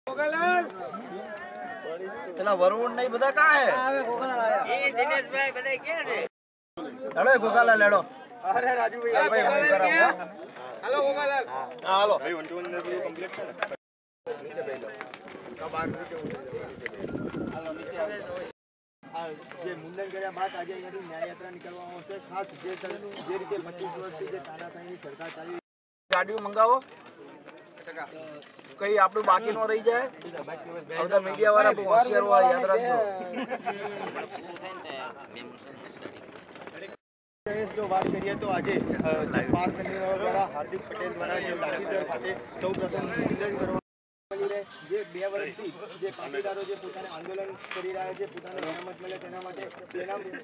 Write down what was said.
પેલા વરુણ નહીં બધા કાં હે? એ દિનેશભાઈ બધા ક્યાં છે? લડો ગોગાલાલ લડો. અરે રાજુ ભાઈ ભાઈ હું કરાવું. હાલો ગોગાલાલ. હા હાલો. ભાઈ 1 to 1 નું કમ્પ્લીટ છે ને? જે મુંડન કર્યા બાદ આજે અહીંયાથી ન્યાયયાત્રા નીકળવામાં આવશે. ખાસ જે રીતે 25 વર્ષથી જે તાનાશાહીની સરકાર ચાલી ગાડીઓ મંગાવો કઈ આપણું બાકી નો રહી જાય. બધા મીડિયા વાળા બહુ હોશિયાર હોય, યાદ રાખજો. જો વાત કરીએ તો આજે 5 કન્યાઓ દ્વારા હાર્દિક પટેલ દ્વારા જે લાઠીચોક ખાતે સૌપ્રથમ મુંડન કરવામાં જે 2 વર્ષથી જે પાટીદારો જે પોતાને આંદોલન કરી રહ્યા છે, પોતાને અનામત મળે તેના માટે